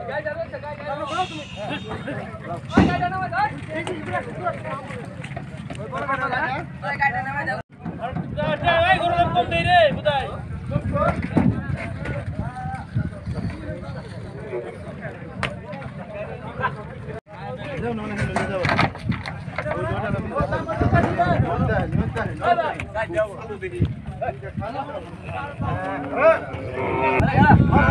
Hãy subscribe cho kênh Ghiền Mì Gõ để không bỏ lỡ